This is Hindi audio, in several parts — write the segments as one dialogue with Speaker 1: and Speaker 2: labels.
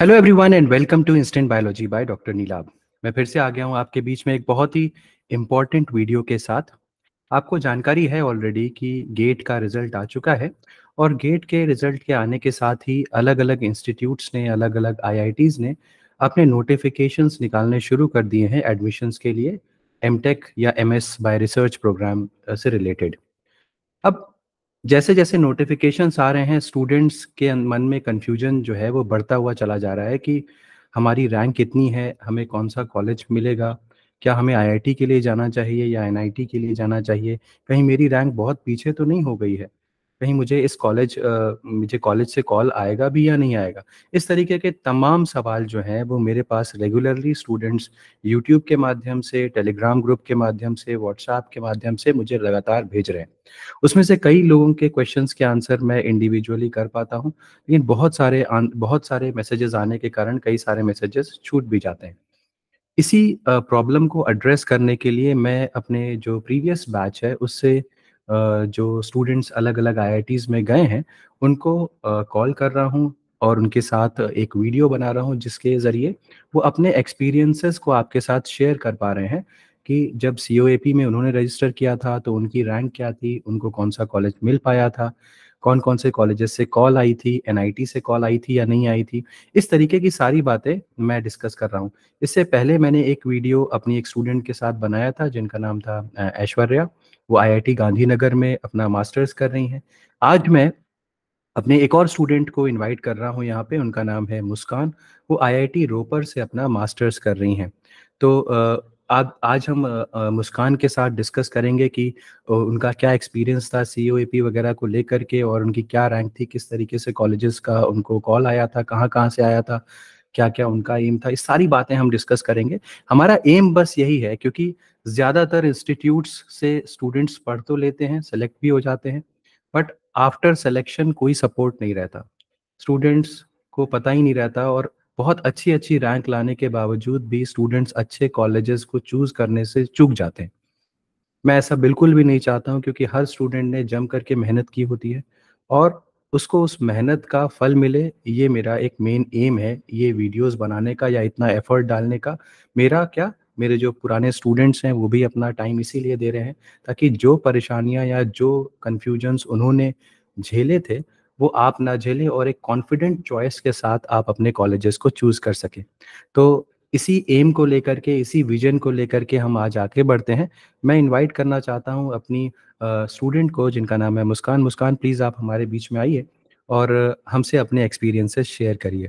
Speaker 1: Hello everyone and welcome to instant biology by doctor Neelabh. मैं फिर से आ गया हूँ आपके बीच में एक बहुत ही इम्पॉर्टेंट वीडियो के साथ। आपको जानकारी है ऑलरेडी कि गेट का रिजल्ट आ चुका है और गेट के रिजल्ट के आने के साथ ही अलग अलग इंस्टीट्यूट्स ने, अलग अलग आईआईटीज़ ने अपने नोटिफिकेशंस निकालने शुरू कर दिए हैं एडमिशन्स के लिए, एमटेक या एमएस बाय रिसर्च प्रोग्राम से रिलेटेड। अब जैसे जैसे नोटिफिकेशंस आ रहे हैं, स्टूडेंट्स के मन में कन्फ्यूजन जो है वो बढ़ता हुआ चला जा रहा है कि हमारी रैंक कितनी है, हमें कौन सा कॉलेज मिलेगा, क्या हमें आईआईटी के लिए जाना चाहिए या एनआईटी के लिए जाना चाहिए, कहीं मेरी रैंक बहुत पीछे तो नहीं हो गई है, कहीं मुझे कॉलेज से कॉल आएगा भी या नहीं आएगा। इस तरीके के तमाम सवाल जो हैं वो मेरे पास रेगुलरली स्टूडेंट्स यूट्यूब के माध्यम से, टेलीग्राम ग्रुप के माध्यम से, व्हाट्सएप के माध्यम से मुझे लगातार भेज रहे हैं। उसमें से कई लोगों के क्वेश्चंस के आंसर मैं इंडिविजुअली कर पाता हूँ, लेकिन बहुत सारे मैसेजेस आने के कारण कई सारे मैसेजेस छूट भी जाते हैं। इसी प्रॉब्लम को एड्रेस करने के लिए मैं अपने जो प्रीवियस बैच है उससे जो स्टूडेंट्स अलग-अलग आईआईटीज़ में गए हैं, उनको कॉल कर रहा हूँ और उनके साथ एक वीडियो बना रहा हूँ जिसके ज़रिए वो अपने एक्सपीरियंसेस को आपके साथ शेयर कर पा रहे हैं कि जब सीओएपी में उन्होंने रजिस्टर किया था तो उनकी रैंक क्या थी, उनको कौन-सा कॉलेज मिल पाया था, कौन-कौन से कॉलेजेस से कॉल आई थी, एनआईटी से कॉल आई थी या नहीं आई थी। इस तरीके की सारी बातें मैं डिस्कस कर रहा हूँ। इससे पहले मैंने एक वीडियो अपनी एक स्टूडेंट के साथ बनाया था जिनका नाम था ऐश्वर्या। वो आईआईटी गांधीनगर में अपना मास्टर्स कर रही हैं। आज मैं अपने एक और स्टूडेंट को इनवाइट कर रहा हूँ यहाँ पे, उनका नाम है मुस्कान। वो आईआईटी रोपर से अपना मास्टर्स कर रही हैं। तो आज हम मुस्कान के साथ डिस्कस करेंगे कि उनका क्या एक्सपीरियंस था सीओएपी वगैरह को लेकर के और उनकी क्या रैंक थी, किस तरीके से कॉलेजेस का उनको कॉल आया था, कहाँ-कहाँ से आया था, क्या-क्या उनका एम था, ये सारी बातें हम डिस्कस करेंगे। हमारा एम बस यही है, क्योंकि ज़्यादातर इंस्टीट्यूट्स से स्टूडेंट्स पढ़ तो लेते हैं, सेलेक्ट भी हो जाते हैं, बट आफ्टर सिलेक्शन कोई सपोर्ट नहीं रहता। स्टूडेंट्स को पता ही नहीं रहता और बहुत अच्छी-अच्छी रैंक लाने के बावजूद भी स्टूडेंट्स अच्छे कॉलेजेस को चूज़ करने से चूक जाते हैं। मैं ऐसा बिल्कुल भी नहीं चाहता हूँ, क्योंकि हर स्टूडेंट ने जम करके मेहनत की होती है और उसको उस मेहनत का फल मिले, ये मेरा एक मेन एम है, ये वीडियोस बनाने का या इतना एफर्ट डालने का। मेरा क्या, मेरे जो पुराने स्टूडेंट्स हैं वो भी अपना टाइम इसीलिए दे रहे हैं ताकि जो परेशानियां या जो कन्फ्यूजन्स उन्होंने झेले थे वो आप ना झेलें और एक कॉन्फिडेंट चॉइस के साथ आप अपने कॉलेजेस को चूज़ कर सकें। तो इसी एम को लेकर के, इसी विजन को लेकर के हम आज आगे बढ़ते हैं। मैं इनवाइट करना चाहता हूँ अपनी स्टूडेंट को जिनका नाम है मुस्कान। मुस्कान, प्लीज़ आप हमारे बीच में आइए और हमसे अपने एक्सपीरियंसेस शेयर करिए।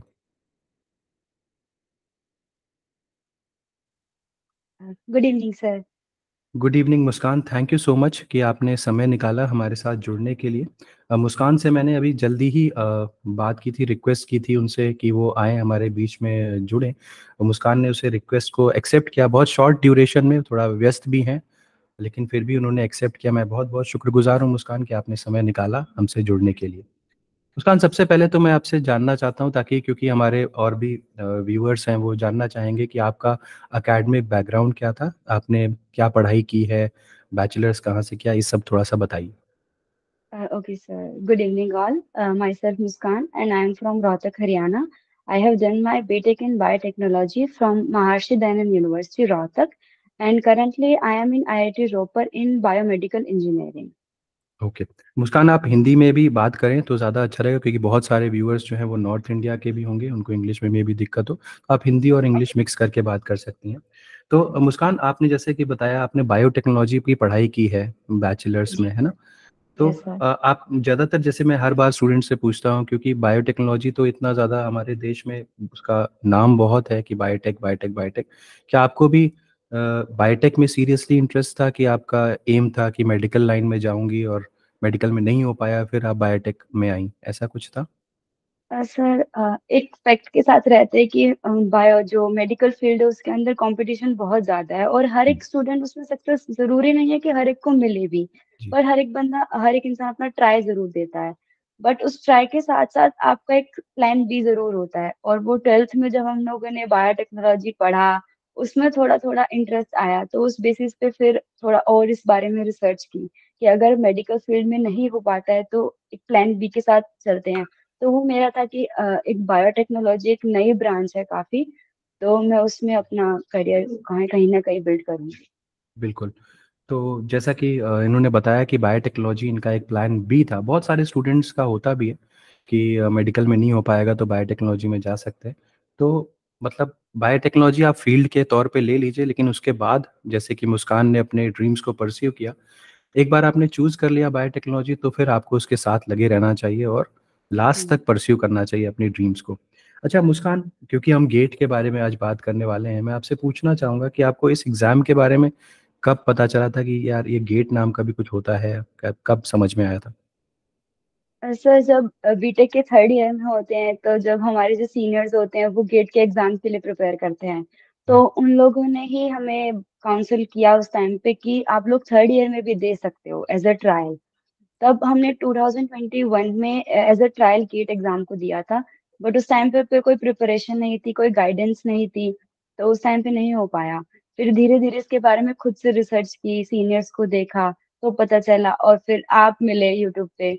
Speaker 2: Good evening sir.
Speaker 1: Good evening Muskan, thank you so much कि आपने समय निकाला हमारे साथ जुड़ने के लिए। मुस्कान से मैंने अभी जल्दी ही बात की थी, रिक्वेस्ट की थी उनसे कि वो आएँ हमारे बीच में जुड़ें। मुस्कान ने उसे रिक्वेस्ट को एक्सेप्ट किया, बहुत शॉर्ट ड्यूरेशन में, थोड़ा व्यस्त भी हैं, लेकिन फिर भी उन्होंने एक्सेप्ट किया। मैं बहुत-बहुत शुक्रगुज़ार हूँ मुस्कान कि आपने समय निकाला हमसे जुड़ने के लिए। मुस्कान, सबसे पहले तो मैं आपसे जानना चाहता हूँ, ताकि क्योंकि हमारे और भी व्यूअर्स हैं वो जानना चाहेंगे कि आपका एकेडमिक बैकग्राउंड क्या था? आपने क्या पढ़ाई की है? बैचलर्स कहाँ से किया? ये सब थोड़ा-सा बताइए।
Speaker 2: Okay, sir. Good evening, all. Myself Muskan, and I am from Rohtak, Haryana. I have done my BTech in Biotechnology from Maharshi Dayanand University, Rohtak, and currently I am in IIT Ropar in Biomedical Engineering.
Speaker 1: Okay. Muskan, आप हिंदी में भी बात करें तो ज़्यादा अच्छा रहेगा, क्योंकि बहुत सारे व्यूअर्स जो हैं वो नॉर्थ इंडिया के भी होंगे, उनको इंग्लिश में भी दिक्कत हो। आप हिंदी और इंग्लिश मिक्स करके बात कर सकती हैं। तो मुस्कान, आपने जैसे कि बताया आपने बायोटेक्नोलॉजी की पढ़ाई की है बैचलर्स में, है ना? तो
Speaker 2: Yes, sir.
Speaker 1: आप ज़्यादातर, जैसे मैं हर बार स्टूडेंट से पूछता हूँ, क्योंकि बायोटेक्नोलॉजी तो इतना ज़्यादा हमारे देश में उसका नाम बहुत है कि बायोटेक, बायोटेक, बायोटेक। क्या आपको भी बायोटेक में सीरियसली इंटरेस्ट था कि आपका एम था कि मेडिकल लाइन में जाऊँगी और मेडिकल में नहीं हो पाया, फिर आप बायोटेक में आईं, ऐसा कुछ था?
Speaker 2: सर, एक फैक्ट के साथ रहते हैं कि बायो जो मेडिकल फील्ड है उसके अंदर कंपटीशन बहुत ज्यादा है और हर
Speaker 1: हुँ,
Speaker 2: एक स्टूडेंट उसमें सक्सेस जरूरी नहीं है कि हर एक को मिले भी।
Speaker 1: जी।
Speaker 2: पर हर एक इंसान अपना ट्राई जरूर देता है। बट उस ट्राई के साथ साथ आपका एक प्लान बी जरूर होता है और वो 12th में जब हम लोगों ने बायोटेक्नोलॉजी पढ़ा उसमें थोड़ा थोड़ा इंटरेस्ट आया तो उस बेसिस पे फिर थोड़ा और इस बारे में रिसर्च की कि अगर मेडिकल फील्ड में नहीं हो पाता है तो एक प्लान बी के साथ चलते हैं। तो वो मेरा था कि एक बायोटेक्नोलॉजी एक नई ब्रांच है काफी, तो मैं उसमें अपना करियर कहीं कहीं ना कहीं बिल्ड करूंगी।
Speaker 1: बिल्कुल। तो जैसा कि इन्होंने बताया कि बायोटेक्नोलॉजी इनका एक प्लान बी था, बहुत सारे स्टूडेंट्स का होता भी है कि मेडिकल में नहीं हो पाएगा तो बायोटेक्नोलॉजी में जा सकते हैं। तो मतलब बायोटेक्नोलॉजी आप फील्ड के तौर पे ले लीजिए, लेकिन उसके बाद जैसे कि मुस्कान ने अपने ड्रीम्स को परस्यू किया, एक बार आपने चूज कर लिया बायोटेक्नोलॉजी तो फिर आपको उसके साथ लगे रहना चाहिए और लास्ट
Speaker 2: हम्म।
Speaker 1: तक परस्यू करना चाहिए अपनी ड्रीम्स को। अच्छा मुस्कान, क्योंकि हम गेट के बारे में आज बात करने वाले हैं, मैं आपसे पूछना चाहूंगा कि आपको इस एग्जाम के बारे में कब पता चला था कि यार ये गेट नाम का भी कुछ होता है, कब कब समझ में आया था?
Speaker 2: सर जब बीटेक के थर्ड ईयर में होते हैं, तो जब हमारे जो सीनियर्स होते हैं वो गेट के एग्जाम के लिए प्रिपेयर करते हैं, तो उन लोगों ने ही हमें काउंसिल किया उस टाइम पे कि आप लोग थर्ड ईयर में भी दे सकते हो एज अ ट्रायल। तब हमने 2021 में as a trial GATE exam को दिया था। बट उस टाइम पे कोई प्रिपरेशन नहीं थी, कोई गाइडेंस नहीं थी, तो उस टाइम पे नहीं हो पाया। फिर धीरे धीरे इसके बारे में खुद से रिसर्च की, सीनियर्स को देखा, तो पता चला, और फिर आप मिले यूट्यूब पे।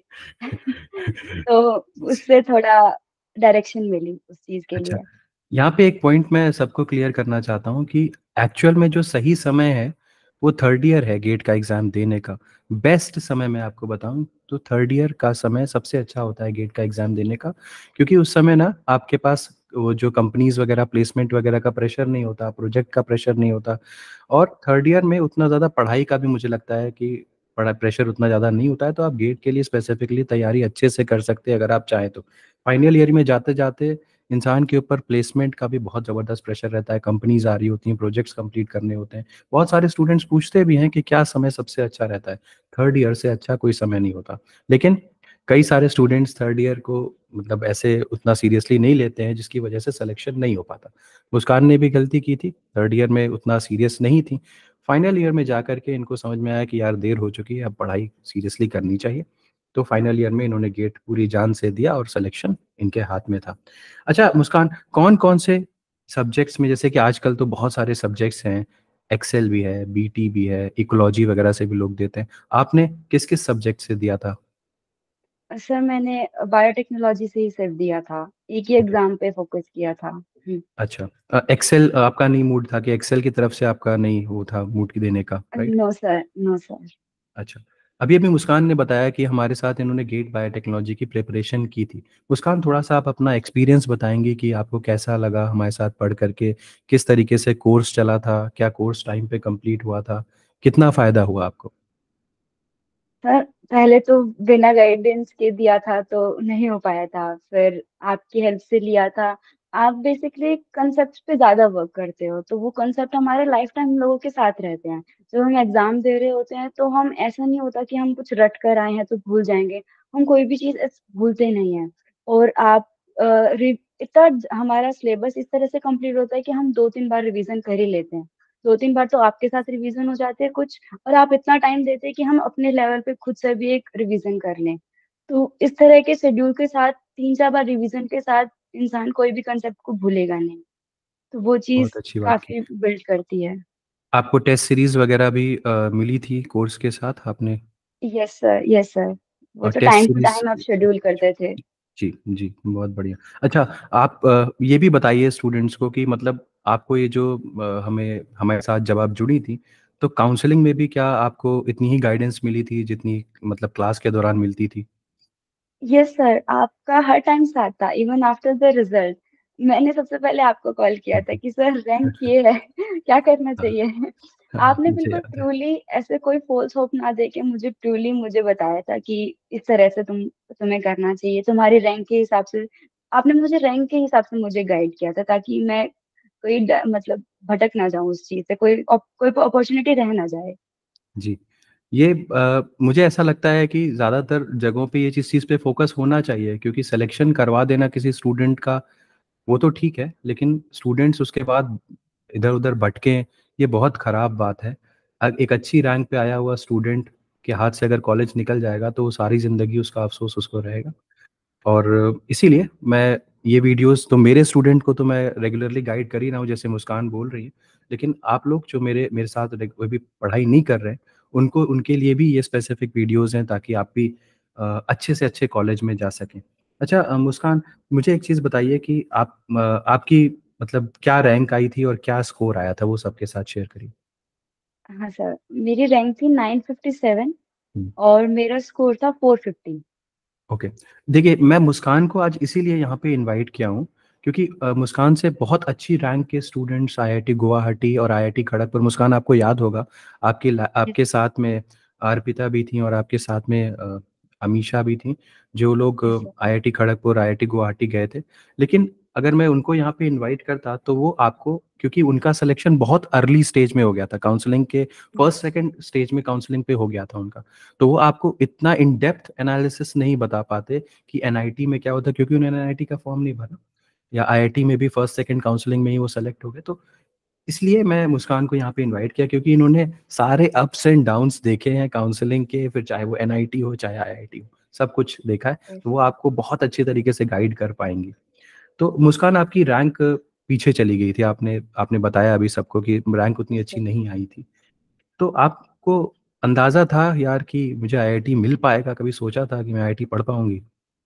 Speaker 2: तो उससे थोड़ा डायरेक्शन मिली उस चीज के
Speaker 1: अच्छा,
Speaker 2: लिए।
Speaker 1: यहाँ पे एक पॉइंट मैं सबको क्लियर करना चाहता हूँ कि एक्चुअल में जो सही समय है वो थर्ड ईयर है गेट का एग्ज़ाम देने का। बेस्ट समय मैं आपको बताऊँ तो थर्ड ईयर का समय सबसे अच्छा होता है गेट का एग्ज़ाम देने का, क्योंकि उस समय ना आपके पास वो जो कंपनीज वगैरह प्लेसमेंट वगैरह का प्रेशर नहीं होता, प्रोजेक्ट का प्रेशर नहीं होता। और थर्ड ईयर में उतना ज़्यादा पढ़ाई का भी मुझे लगता है कि पढ़ा प्रेशर उतना ज़्यादा नहीं होता है, तो आप गेट के लिए स्पेसिफिकली तैयारी अच्छे से कर सकते हैं अगर आप चाहें तो। फाइनल ईयर में जाते जाते इंसान के ऊपर प्लेसमेंट का भी बहुत ज़बरदस्त प्रेशर रहता है, कंपनीज आ रही होती हैं, प्रोजेक्ट्स कंप्लीट करने होते हैं। बहुत सारे स्टूडेंट्स पूछते भी हैं कि क्या समय सबसे अच्छा रहता है। थर्ड ईयर से अच्छा कोई समय नहीं होता, लेकिन कई सारे स्टूडेंट्स थर्ड ईयर को मतलब ऐसे उतना सीरियसली नहीं लेते हैं, जिसकी वजह से सिलेक्शन नहीं हो पाता। मुस्कान ने भी गलती की थी, थर्ड ईयर में उतना सीरियस नहीं थी। फाइनल ईयर में जा करके इनको समझ में आया कि यार देर हो चुकी है, अब पढ़ाई सीरियसली करनी चाहिए। तो फाइनल ईयर में इन्होंने गेट पूरी जान से दिया और सिलेक्शन इनके हाथ में था। अच्छा मुस्कान, कौन-कौन से सब्जेक्ट्स में, जैसे कि आजकल तो बहुत सारे सब्जेक्ट्स हैं, एक्सेल भी है, बीटी भी है, इकोलॉजी वगैरह से भी लोग देते हैं। आपने किस-किस सब्जेक्ट से दिया था?
Speaker 2: सर मैंने बायोटेक्नोलॉजी से ही सिर्फ दिया था, एक ही
Speaker 1: ओके,
Speaker 2: एग्जाम पे फोकस किया था।
Speaker 1: अच्छा। एक्सेल आपका नहीं मूड था कि एक्सेल की तरफ से आपका नहीं वो था मूड की देने का, right?
Speaker 2: No sir, no sir.
Speaker 1: अच्छा। अभी-अभी मुस्कान ने बताया कि हमारे साथ इन्होंने गेट बायोटेक्नोलॉजी की प्रिपरेशन की थी। मुस्कान, थोड़ा-सा आप अपना एक्सपीरियंस बताएँगी कि आपको कैसा लगा हमारे साथ पढ़ कर के? किस तरीके से कोर्स चला था? क्या कोर्स टाइम पे कंप्लीट हुआ था? कितना फ़ायदा हुआ आपको?
Speaker 2: सर पहले तो बिना गाइडेंस के दिया था तो नहीं हो पाया था, फिर आपकी हेल्प से लिया था। आप बेसिकली कंसेप्ट पे ज्यादा वर्क करते हो, तो वो कंसेप्ट हमारे लाइफ टाइम हम लोगों के साथ रहते हैं। जब हम एग्जाम दे रहे होते हैं तो हम ऐसा नहीं होता कि हम कुछ रट कर आए हैं तो भूल जाएंगे। हम कोई भी चीज भूलते नहीं है। और आप इतना हमारा सिलेबस इस तरह से कंप्लीट होता है कि हम 2-3 बार रिवीजन कर ही लेते हैं। 2-3 बार तो आपके साथ रिवीजन हो जाते हैं कुछ, और आप इतना टाइम देते हैं कि हम अपने लेवल पे खुद से भी एक रिवीजन कर लें। तो इस तरह के शेड्यूल के साथ 3-4 बार रिवीजन के साथ इंसान कोई भी कंसेप्ट को भूलेगा नहीं। तो वो चीज
Speaker 1: बहुत अच्छी बात की।
Speaker 2: काफी बिल्ड करती है।
Speaker 1: आपको टेस्ट सीरीज़ वगैरह भी मिली थी कोर्स के साथ आपने?
Speaker 2: Yes sir, yes sir. वो
Speaker 1: और
Speaker 2: तो
Speaker 1: test
Speaker 2: time to
Speaker 1: series,
Speaker 2: time आप शेड्यूल करते थे।
Speaker 1: जी, जी, बहुत बढ़िया। अच्छा, आप ये भी बताइए स्टूडेंट्स को कि मतलब आपको ये जो हमें हमारे साथ जब आप जुड़ी थी, तो काउंसलिंग में भी क्या आपको इतनी ही गाइडेंस मिली थी जितनी मतलब क्लास के दौरान मिलती थी?
Speaker 2: यस सर, आपका हर टाइम साथ था, इवन आफ्टर द रिजल्ट। मैंने सबसे पहले आपको कॉल किया था कि सर रैंक ये है, क्या करना
Speaker 1: हाँ,
Speaker 2: चाहिए।
Speaker 1: हाँ,
Speaker 2: आपने
Speaker 1: मुझे
Speaker 2: बिल्कुल
Speaker 1: याद है।
Speaker 2: ट्रूली ऐसे कोई फॉल्स होप ना देके मुझे ट्रूली मुझे बताया था कि इस तरह से तुम्हें करना चाहिए तुम्हारी रैंक के हिसाब से। आपने मुझे रैंक के हिसाब से मुझे गाइड किया था, ताकि मैं कोई मतलब भटक ना जाऊं उस चीज से, कोई अपॉर्चुनिटी रह ना जाए।
Speaker 1: जी। ये मुझे ऐसा लगता है कि ज़्यादातर जगहों पे ये चीज़ पे फ़ोकस होना चाहिए, क्योंकि सिलेक्शन करवा देना किसी स्टूडेंट का वो तो ठीक है, लेकिन स्टूडेंट्स उसके बाद इधर-उधर भटकें, ये बहुत ख़राब बात है। एक अच्छी रैंक पे आया हुआ स्टूडेंट के हाथ से अगर कॉलेज निकल जाएगा, तो वो सारी ज़िंदगी उसका अफ़सोस उसको रहेगा। और इसीलिए मैं ये वीडियोज़ तो मेरे स्टूडेंट को तो मैं रेगुलरली गाइड कर ही रहा हूँ, जैसे मुस्कान बोल रही है। लेकिन आप लोग जो मेरे मेरे साथ वो भी पढ़ाई नहीं कर रहे हैं, उनके लिए भी ये स्पेसिफ़िक वीडियोज़ हैं, ताकि आप भी अच्छे से अच्छे कॉलेज में जा सकें। अच्छा मुस्कान, मुझे एक चीज़ बताइए कि आपकी मतलब क्या रैंक आई थी और क्या स्कोर आया था, वो सबके साथ शेयर करिए।
Speaker 2: हाँ सर, मेरी रैंक थी 957
Speaker 1: हम्म।
Speaker 2: और मेरा स्कोर था 450।
Speaker 1: ओके। देखिए, मैं मुस्कान को आज इसीलिए यहाँ पे इनवाइट किया हूँ क्योंकि मुस्कान से बहुत अच्छी रैंक के स्टूडेंट्स आईआईटी गुवाहाटी और आईआईटी खड़गपुर, मुस्कान आपको याद होगा,
Speaker 2: यस
Speaker 1: आपके साथ में अर्पिता भी थी और आपके साथ में अमीशा भी थी, जो लोग
Speaker 2: yes sir.
Speaker 1: IIT Kharagpur IIT Guwahati गए थे। लेकिन अगर मैं उनको यहाँ पे इनवाइट करता तो वो आपको, क्योंकि उनका सिलेक्शन बहुत अर्ली स्टेज में हो गया था, काउंसलिंग के फर्स्ट सेकंड स्टेज में काउंसलिंग पे हो गया था उनका, तो वो आपको इतना इन डेप्थ एनालिसिस नहीं बता पाते कि एनआईटी में क्या होता है, क्योंकि उन्होंने एनआईटी का फॉर्म नहीं भरा, या आईआईटी में भी फर्स्ट सेकंड काउंसलिंग में ही वो सेलेक्ट हो गए। तो इसलिए मैं मुस्कान को यहाँ पे इनवाइट किया, क्योंकि इन्होंने सारे अप्स एंड डाउन्स देखे हैं काउंसलिंग के, फिर चाहे वो एनआईटी हो चाहे आईआईटी हो, सब कुछ देखा है, तो वो आपको बहुत अच्छे तरीके से गाइड कर पाएंगी। तो मुस्कान, आपकी रैंक पीछे चली गई थी, आपने आपने बताया अभी सबको कि रैंक उतनी अच्छी नहीं आई थी। तो आपको अंदाजा था यार कि मुझे आईआईटी मिल पाएगा, कभी सोचा था कि मैं आईआईटी पढ़ पाऊंगी?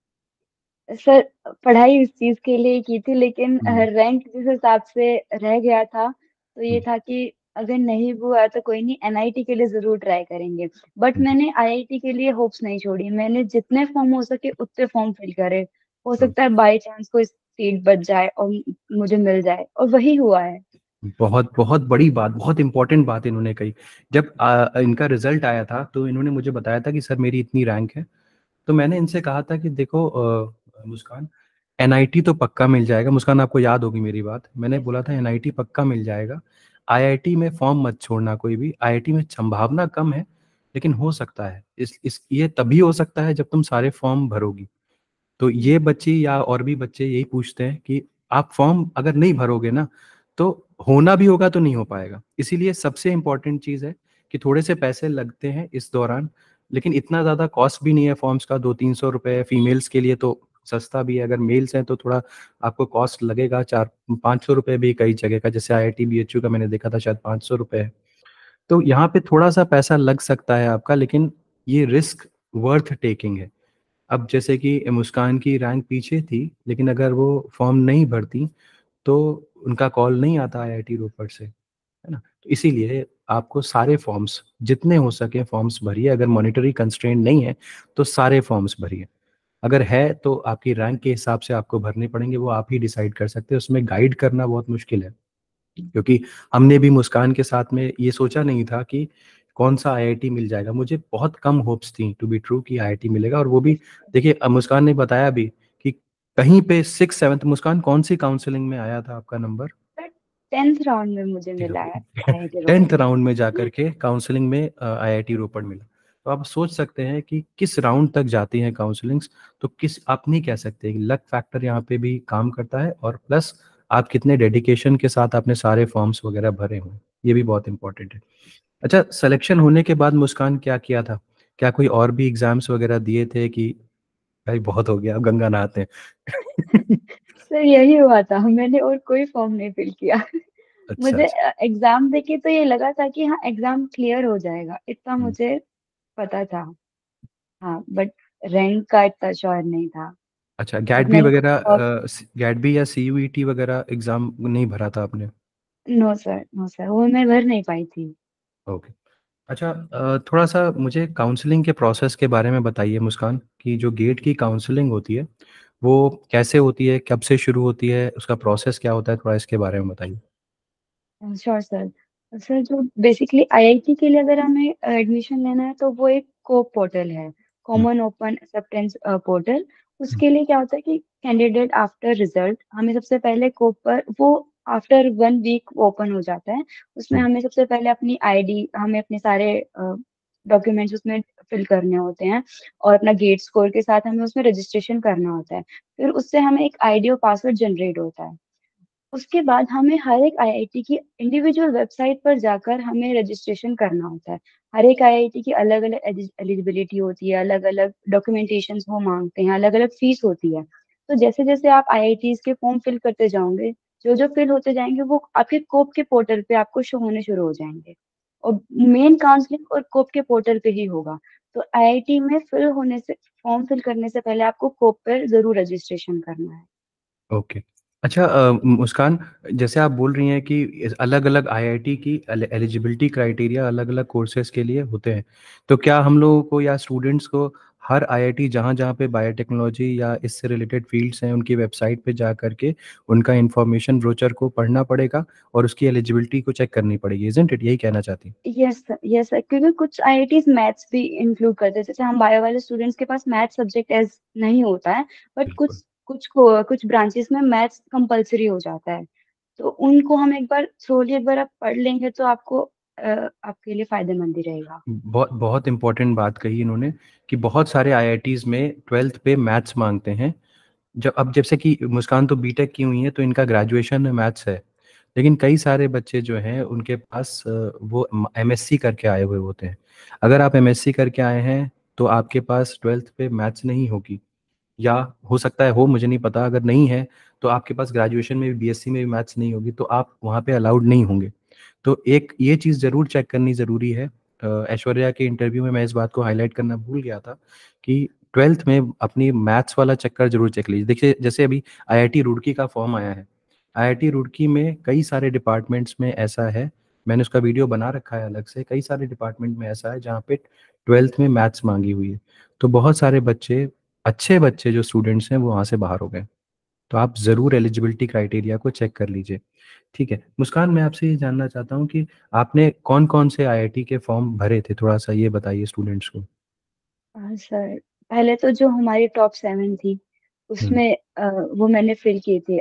Speaker 2: सर, पढ़ाई इस चीज के लिए की थी, लेकिन
Speaker 1: हम्म।
Speaker 2: रैंक जिस हिसाब से रह गया था, तो ये
Speaker 1: हम्म।
Speaker 2: था कि अगर नहीं हुआ तो कोई नहीं, एनआईटी के लिए जरूर ट्राई करेंगे। But
Speaker 1: hmm.
Speaker 2: मैंने आईआईटी के लिए होप्स नहीं छोड़ी, मैंने जितने फॉर्म हो सके उतने फॉर्म फिल करे। हो
Speaker 1: हम्म।
Speaker 2: सकता है बाई चांस कोई सीट बच जाए और मुझे मिल जाए, और वही हुआ है।
Speaker 1: बहुत बहुत बड़ी बात, बहुत इंपॉर्टेंट बात इन्होंने कही। जब इनका रिजल्ट आया था तो इन्होंने मुझे बताया था कि सर मेरी इतनी रैंक है। तो मैंने इनसे कहा था कि देखो मुस्कान, एनआईटी तो पक्का मिल जाएगा, मुस्कान आपको याद होगी मेरी बात, मैंने
Speaker 2: यस
Speaker 1: बोला था
Speaker 2: यस।
Speaker 1: एनआईटी पक्का मिल जाएगा। आईआईटी में फॉर्म मत छोड़ना कोई भी, आईआईटी में संभावना कम है, लेकिन हो सकता है, इस ये तभी हो सकता है जब तुम सारे फॉर्म भरोगी। तो ये बच्ची या और भी बच्चे यही पूछते हैं कि आप फॉर्म अगर नहीं भरोगे ना, तो होना भी होगा तो नहीं हो पाएगा। इसीलिए सबसे इम्पोर्टेंट चीज़ है कि थोड़े से पैसे लगते हैं इस दौरान, लेकिन इतना ज़्यादा कॉस्ट भी नहीं है फॉर्म्स का, 200-300 रुपये फीमेल्स के लिए तो सस्ता भी है, अगर मेल्स हैं तो थोड़ा आपको कॉस्ट लगेगा, 400-500 रुपये भी कई जगह का, जैसे आईआईटी बीएचयू का मैंने देखा था शायद 500 रुपये है। तो यहाँ पे थोड़ा सा पैसा लग सकता है आपका, लेकिन ये रिस्क वर्थ टेकिंग है। अब जैसे कि मुस्कान की रैंक पीछे थी, लेकिन अगर वो फॉर्म नहीं भरती तो उनका कॉल नहीं आता आईआईटी रोपड़ से, है ना? तो इसीलिए आपको सारे फॉर्म्स जितने हो सके फॉर्म्स भरिए, अगर मॉनेटरी कंस्ट्रेंट नहीं है तो सारे फॉर्म्स भरिए, अगर है तो आपकी रैंक के हिसाब से आपको भरने पड़ेंगे, वो आप ही डिसाइड कर सकते हैं, उसमें गाइड करना बहुत मुश्किल है, क्योंकि हमने भी मुस्कान के साथ में ये सोचा नहीं था कि कौन सा आईआईटी मिल जाएगा, मुझे बहुत कम होप्स थी टू बी ट्रू कि आईआईटी मिलेगा, और वो भी देखिए मुस्कान ने बताया भी कि कहीं पे 6 7, मुस्कान कौन सी काउंसलिंग में आया था आपका नंबर?
Speaker 2: सर, 10th राउंड में मुझे
Speaker 1: ठीक
Speaker 2: मिला
Speaker 1: है।
Speaker 2: है आईआईटी
Speaker 1: टेंथ
Speaker 2: रोपड़ में।
Speaker 1: राउंड में जाकर के काउंसलिंग में आईआईटी रोपड़ मिला। तो आप सोच सकते हैं कि किस राउंड तक जाती हैं काउंसलिंग्स। तो किस, आप नहीं कह सकते, लक फैक्टर यहाँ पे भी काम करता है, और प्लस आप कितने डेडिकेशन के साथ आपने सारे फॉर्म्स वगैरह भरे हुए हैं, ये भी बहुत इंपॉर्टेंट है। अच्छा, सिलेक्शन होने के बाद मुस्कान क्या किया था? क्या कोई और भी एग्जाम्स वगैरह दिए थे कि भाई बहुत हो गया अब गंगा नहाते हैं?
Speaker 2: सर, यही हुआ था, मैंने और कोई फॉर्म नहीं फिल किया।
Speaker 1: अच्छा
Speaker 2: मुझे
Speaker 1: अच्छा।
Speaker 2: एग्जाम देके तो ये लगा था कि हाँ, एग्जाम क्लियर हो जाएगा, इतना
Speaker 1: हम्म।
Speaker 2: मुझे पता था। हाँ, बट रैंक का इतना श्योर नहीं था।
Speaker 1: अच्छा,
Speaker 2: बट
Speaker 1: गैट भी
Speaker 2: मैंने
Speaker 1: वगैरह,
Speaker 2: बहुत।
Speaker 1: गैट भी या सीयूईटी वगैरह एग्जाम नहीं भरा था आपने?
Speaker 2: नो सर, नो सर, वो मैं भर नहीं पाई थी।
Speaker 1: ओके। अच्छा, थोड़ा सा मुझे काउंसलिंग के प्रोसेस के बारे में बताइए मुस्कान, कि जो गेट की काउंसलिंग होती है वो कैसे होती है, कब से शुरू होती है, उसका प्रोसेस क्या होता है, थोड़ा इसके बारे में बताइए।
Speaker 2: Sure sir. सर, जो बेसिकली आईआईटी के लिए अगर हमें एडमिशन लेना है, तो वो एक कोप पोर्टल है,
Speaker 1: hmm.
Speaker 2: Common open acceptance portal.
Speaker 1: Hmm.
Speaker 2: उसके लिए क्या होता है कि कैंडिडेट आफ्टर रिजल्ट हमें सबसे पहले कोप पर वो आफ्टर 1 वीक ओपन हो जाता है। उसमें
Speaker 1: हम्म।
Speaker 2: हमें सबसे पहले अपनी आईडी, हमें अपने सारे डॉक्यूमेंट्स उसमें फिल करने होते हैं, और अपना गेट स्कोर के साथ हमें उसमें रजिस्ट्रेशन करना होता है। फिर उससे हमें एक आईडी और पासवर्ड जनरेट होता है। उसके बाद हमें हर एक आईआईटी की इंडिविजुअल वेबसाइट पर जाकर हमें रजिस्ट्रेशन करना होता है। हर एक आईआईटी की अलग अलग एलिजिबिलिटी होती है, अलग अलग डॉक्यूमेंटेशन वो मांगते हैं, अलग अलग फीस होती है। तो जैसे जैसे आप आईआईटीज के फॉर्म फिल करते जाओगे, जो जो फिल होते जाएंगे वो आपके कोप के पोर्टल पे आपको शो होने शुरू हो जाएंगे। और मेन काउंसलिंग और कोप के पोर्टल पे ही होगा। तो आईआईटी में फिल होने से, फॉर्म फिल करने से पहले आपको कोप पर जरूर रजिस्ट्रेशन करना है।
Speaker 1: ओके। अच्छा मुस्कान, जैसे आप बोल रही हैं कि अलग अलग आईआईटी की एलिजिबिलिटी क्राइटेरिया अलग अलग कोर्सेज के लिए होते हैं, तो क्या हम लोगों को या स्टूडेंट्स को हर आईआईटी जहाँ जहाँ पे बायोटेक्नोलॉजी या इससे रिलेटेड फील्ड्स हैं उनकी वेबसाइट पे जा करके उनका इंफॉर्मेशन ब्रोचर को पढ़ना पड़ेगा और उसकी एलिजिबिलिटी को चेक करनी पड़ेगी, इजंट इट? यही कहना चाहती हैं?
Speaker 2: यस सर, यस सर, क्योंकि कुछ आईआईटीज मैथ्स भी इंक्लूड करते हैं। जैसे हम बायो वाले स्टूडेंट्स के पास मैथ्स सब्जेक्ट एज नहीं होता है, बट
Speaker 1: बिल्कुल।
Speaker 2: कुछ ब्रांचेस में मैथ्स कंपलसरी हो जाता है। तो उनको हम एक बार थ्रोली एक बार आप पढ़ लेंगे तो आपको आपके लिए फायदेमंद ही रहेगा।
Speaker 1: बहुत बहुत इंपॉर्टेंट बात कही इन्होंने कि बहुत सारे आईआईटीज में ट्वेल्थ पे मैथ्स मांगते हैं। जब अब जैसे कि मुस्कान तो बीटेक की हुई है तो इनका ग्रेजुएशन में मैथ्स है, लेकिन कई सारे बच्चे जो हैं उनके पास वो एमएससी करके आए हुए होते हैं। अगर आप एमएससी करके आए हैं तो आपके पास ट्वेल्थ पे मैथ्स नहीं होगी, या हो सकता है हो, मुझे नहीं पता। अगर नहीं है तो आपके पास ग्रेजुएशन में भी बीएससी में भी मैथ्स नहीं होगी, तो आप वहाँ पे अलाउड नहीं होंगे। तो एक ये चीज़ ज़रूर चेक करनी ज़रूरी है। ऐश्वर्या के इंटरव्यू में मैं इस बात को हाईलाइट करना भूल गया था कि ट्वेल्थ में अपनी मैथ्स वाला चक्कर जरूर चेक लीजिए। देखिए जैसे अभी आईआईटी रुड़की का फॉर्म आया है, आईआईटी रुड़की में कई सारे डिपार्टमेंट्स में ऐसा है, मैंने उसका वीडियो बना रखा है अलग से, कई सारे डिपार्टमेंट में ऐसा है जहाँ पे ट्वेल्थ में मैथ्स मांगी हुई है। तो बहुत सारे बच्चे, अच्छे बच्चे जो स्टूडेंट्स हैं वो वहाँ से बाहर हो गए। तो आप ज़रूर एलिजिबिलिटी क्राइटेरिया को चेक कर लीजिए। ठीक है मुस्कान, मैं आपसे ये जानना चाहता हूँ कि आपने कौन कौन से आईआईटी के फॉर्म भरे थे, थोड़ा सा ये बताइए स्टूडेंट्स को।
Speaker 2: हाँ सर, पहले तो जो हमारी टॉप 7 थी
Speaker 1: हम्म।
Speaker 2: उसमें वो मैंने फिल की थी।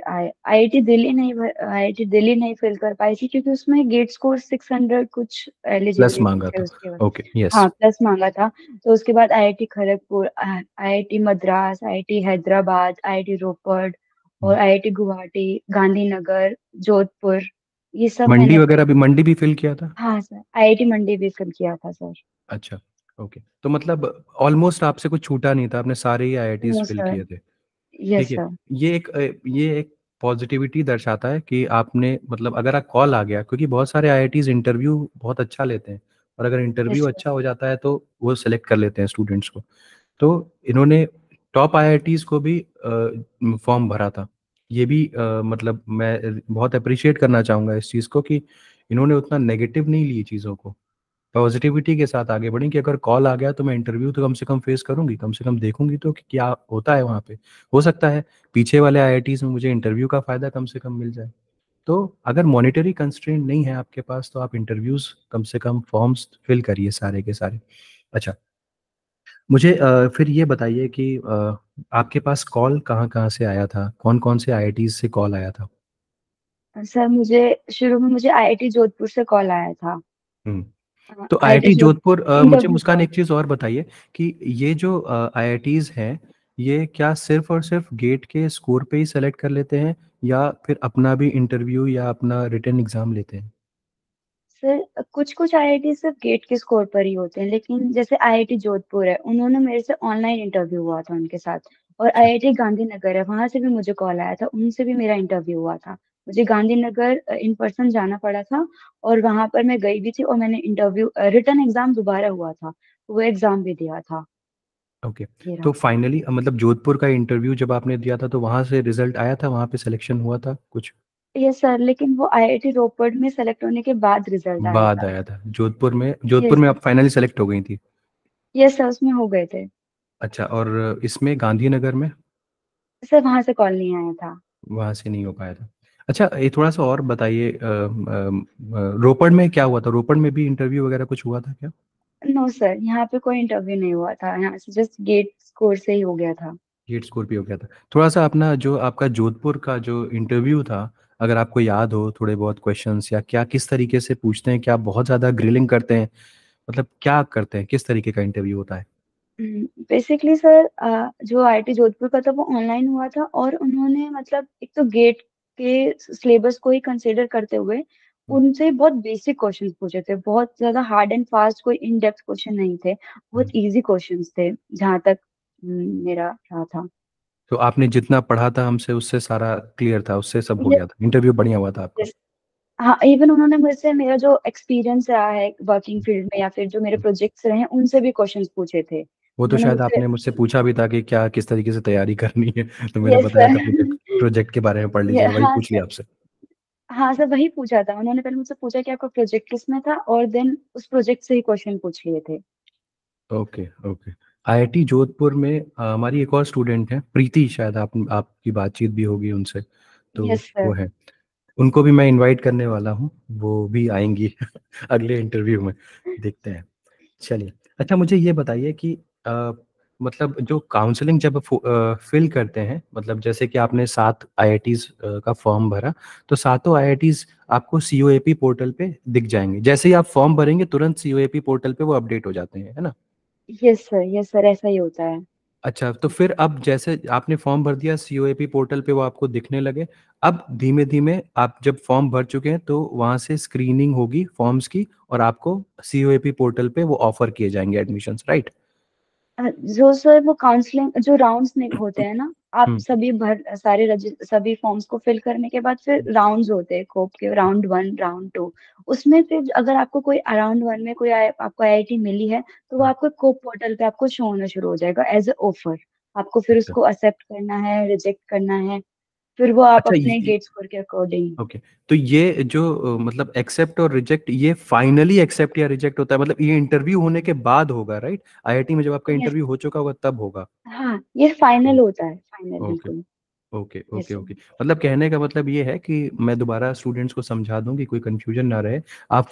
Speaker 2: आईआईटी दिल्ली नहीं फिल कर पाई थी क्योंकि उसमें गेट स्कोर 600 कुछ
Speaker 1: प्लस
Speaker 2: एलिजिबिलिटी
Speaker 1: मांगा
Speaker 2: थे
Speaker 1: था।
Speaker 2: उसके बाद।
Speaker 1: Okay, yes.
Speaker 2: हाँ, प्लस मांगा था। तो उसके बाद IIT Kharagpur, IIT Madras, IIT Hyderabad, IIT Ropar और आईआईटी गुवाहाटी, गांधीनगर, जोधपुर, ये सब
Speaker 1: मंडी
Speaker 2: मैंने
Speaker 1: वगैरह
Speaker 2: फिल
Speaker 1: भी,
Speaker 2: की।
Speaker 1: मंडी भी फिल किया था?
Speaker 2: हाँ सर, आईआईटी मंडी भी फिल किया था सर।
Speaker 1: अच्छा। ओके, तो मतलब ऑलमोस्ट आपसे कुछ छूटा नहीं था, आपने सारे ही आईआईटीज
Speaker 2: नो
Speaker 1: फिल
Speaker 2: सर।
Speaker 1: किए थे। ठीक
Speaker 2: यस
Speaker 1: है।
Speaker 2: सर।
Speaker 1: ये एक पॉजिटिविटी दर्शाता है कि आपने, मतलब अगर आप कॉल आ गया, क्योंकि बहुत सारे आईआईटीज इंटरव्यू बहुत अच्छा लेते हैं, और अगर इंटरव्यू
Speaker 2: यस सर।
Speaker 1: अच्छा हो जाता है तो वो सेलेक्ट कर लेते हैं स्टूडेंट्स को। तो इन्होंने टॉप आईआईटीज को भी फॉर्म भरा था। ये भी मतलब मैं बहुत अप्रिशिएट करना चाहूँगा इस चीज़ को कि इन्होंने उतना नेगेटिव नहीं ली चीज़ों को, पॉजिटिविटी के साथ आगे बढ़ी कि अगर कॉल आ गया तो मैं इंटरव्यू तो कम से कम फेस करूंगी, कम से कम देखूंगी तो कि क्या होता है वहाँ पे। हो सकता है पीछे वाले आईआईटीज में मुझे इंटरव्यू का फ़ायदा कम से कम मिल जाए। तो अगर मॉनेटरी कंस्ट्रेंट नहीं है आपके पास तो आप इंटरव्यूज कम से कम फॉर्म्स फिल करिए सारे के सारे। अच्छा, मुझे फिर ये बताइए कि आपके पास कॉल कहाँ कहाँ से आया था, कौन कौन से आईआईटीज से कॉल आया था?
Speaker 2: सर मुझे शुरू में मुझे आईआईटी जोधपुर से कॉल आया था।
Speaker 1: हम्म। तो
Speaker 2: आईआईटी
Speaker 1: आईआईटी
Speaker 2: जोधपुर
Speaker 1: जोधपुर, मुझे
Speaker 2: इंटरव्यू
Speaker 1: मुस्कान
Speaker 2: कॉल।
Speaker 1: एक चीज़ और बताइए कि ये जो आईआईटीज हैं, ये क्या सिर्फ और सिर्फ गेट के स्कोर पे ही सेलेक्ट कर लेते हैं, या फिर अपना भी इंटरव्यू या अपना रिटन एग्जाम लेते हैं?
Speaker 2: सर कुछ कुछ आईआईटी सिर्फ गेट के स्कोर पर ही होते हैं, लेकिन जैसे आईआईटी जोधपुर है, उन्होंने मेरे से ऑनलाइन इंटरव्यू हुआ था उनके साथ। और
Speaker 1: अच्छा।
Speaker 2: आईआईटी गांधीनगर है, वहां से भी मुझे कॉल आया था, उनसे भी मेरा इंटरव्यू हुआ था। मुझे गांधीनगर इन पर्सन जाना पड़ा था और वहां पर मैं गई भी थी और मैंने इंटरव्यू रिटन एग्जाम दोबारा हुआ था, वो एग्जाम भी दिया था।
Speaker 1: ओके।
Speaker 2: ये
Speaker 1: तो
Speaker 2: रहा।
Speaker 1: फाइनली मतलब जोधपुर का इंटरव्यू जब आपने दिया था तो वहाँ से रिजल्ट आया था, वहाँ पे सिलेक्शन हुआ था कुछ?
Speaker 2: यस सर, लेकिन वो आईआईटी रोपड़ में सेलेक्ट होने के बाद रिजल्ट आया
Speaker 1: बाद
Speaker 2: था।
Speaker 1: आया था जोधपुर में? जोधपुर
Speaker 2: यस।
Speaker 1: में आप फाइनली सेलेक्ट हो गई थी?
Speaker 2: यस सर, उसमें हो गए थे।
Speaker 1: अच्छा, और इसमें गांधीनगर में?
Speaker 2: सर वहां से कॉल नहीं आया था।
Speaker 1: वहाँ से नहीं हो पाया था। अच्छा, ये थोड़ा सा और बताइए, रोपड़ में क्या हुआ था? रोपड़ में भी इंटरव्यू वगैरह कुछ हुआ था क्या?
Speaker 2: नो सर, यहाँ पे कोई इंटरव्यू नहीं हुआ था, यहाँ से जस्ट गेट स्कोर से ही हो गया था।
Speaker 1: गेट स्कोर भी हो गया था? थोड़ा सा अपना जो आपका जोधपुर का जो इंटरव्यू था, अगर आपको याद हो थोड़े बहुत क्वेश्चंस, या क्या किस तरीके से पूछते हैं, क्या बहुत ज़्यादा ग्रिलिंग करते हैं, मतलब क्या करते हैं, किस तरीके का इंटरव्यू होता है?
Speaker 2: बेसिकली सर, जो आईआईटी जोधपुर का था वो ऑनलाइन हुआ था, और उन्होंने मतलब एक तो गेट के सिलेबस को ही कंसिडर करते हुए
Speaker 1: हम्म।
Speaker 2: उनसे बहुत बेसिक क्वेश्चंस पूछे थे। बहुत ज्यादा हार्ड एंड फास्ट कोई इन डेप्थ क्वेश्चन नहीं थे, बहुत
Speaker 1: हम्म।
Speaker 2: इजी क्वेश्चंस थे जहाँ तक मेरा रहा था।
Speaker 1: तो आपने जितना पढ़ा था हमसे उससे सारा क्लियर था, उससे सब हो
Speaker 2: यस।
Speaker 1: गया था, इंटरव्यू बढ़िया हुआ था आपका?
Speaker 2: हाँ, इवन उन्होंने मुझसे मेरा जो एक्सपीरियंस रहा है वर्किंग फील्ड में या फिर जो मेरे प्रोजेक्ट्स रहे हैं उनसे भी क्वेश्चंस पूछे थे।
Speaker 1: वो तो
Speaker 2: उन्होंने
Speaker 1: शायद
Speaker 2: मुझसे
Speaker 1: आपने मुझसे पूछा भी था कि क्या किस तरीके से तैयारी करनी है, तो मैंने
Speaker 2: यस
Speaker 1: बताया
Speaker 2: सर।
Speaker 1: था प्रोजेक्ट प्रोजेक्ट के बारे में पढ़ लीजिएगा, वही
Speaker 2: हाँ
Speaker 1: पूछ लिया
Speaker 2: सर।
Speaker 1: आपसे।
Speaker 2: हाँ सर, वही पूछा था उन्होंने। पहले मुझसे पूछा कि आपका प्रोजेक्ट किसमें था और देन उस प्रोजेक्ट से ही क्वेश्चन पूछ लिए थे।
Speaker 1: Okay okay. आईआईटी जोधपुर में हमारी एक और स्टूडेंट है प्रीति, शायद आपकी बातचीत भी होगी उनसे, तो
Speaker 2: यस
Speaker 1: वो
Speaker 2: सर।
Speaker 1: है। उनको भी मैं इनवाइट करने वाला हूँ, वो भी आएंगी अगले इंटरव्यू में, देखते हैं। चलिए, अच्छा मुझे ये बताइए कि मतलब जो काउंसलिंग जब फिल करते हैं, मतलब जैसे कि आपने 7 आईआईटीज का फॉर्म भरा, तो सातों आईआईटीज आपको सीओएपी पोर्टल पे दिख जाएंगे। जैसे ही आप फॉर्म भरेंगे तुरंत सीओएपी पोर्टल पे वो अपडेट हो जाते हैं, है ना?
Speaker 2: यस सर, यस सर, ऐसा ही होता है।
Speaker 1: अच्छा, तो फिर अब जैसे आपने फॉर्म भर दिया सीओएपी पोर्टल पे, वो आपको दिखने लगे। अब धीमे धीमे आप जब फॉर्म भर चुके हैं तो वहां से स्क्रीनिंग होगी फॉर्म्स की, और आपको सीओएपी पोर्टल पे वो ऑफर किए जाएंगे एडमिशन्स, राइट?
Speaker 2: जो सर वो काउंसलिंग जो राउंड्स होते हैं ना, आप
Speaker 1: हम्म।
Speaker 2: सभी सभी फॉर्म्स को फिल करने के बाद फिर राउंड्स होते हैं कोप के, राउंड 1, राउंड 2। उसमें फिर अगर आपको कोई राउंड 1 में कोई आपको आईआईटी मिली है तो वो आपको कोप पोर्टल पे आपको शो होना शुरू हो जाएगा एज ए ऑफर। आपको फिर
Speaker 1: अच्छा
Speaker 2: उसको एक्सेप्ट करना है, रिजेक्ट करना है, फिर वो आप
Speaker 1: अच्छा।
Speaker 2: अपने गेट स्कोर के अकॉर्डिंग।
Speaker 1: ओके, तो ये जो मतलब एक्सेप्ट और रिजेक्ट, ये फाइनली एक्सेप्ट या रिजेक्ट होता है, मतलब ये इंटरव्यू होने के बाद होगा, राइट? आईआईटी में जब आपका
Speaker 2: यस।
Speaker 1: इंटरव्यू हो चुका होगा तब होगा।
Speaker 2: हाँ, ये फाइनल होता है, फाइनल
Speaker 1: ओके
Speaker 2: बिल्कुल।
Speaker 1: Okay
Speaker 2: yes
Speaker 1: okay
Speaker 2: sir.
Speaker 1: Okay. मतलब कहने का मतलब ये है कि मैं दोबारा स्टूडेंट्स को समझा दूं कि कोई कंफ्यूजन ना रहे।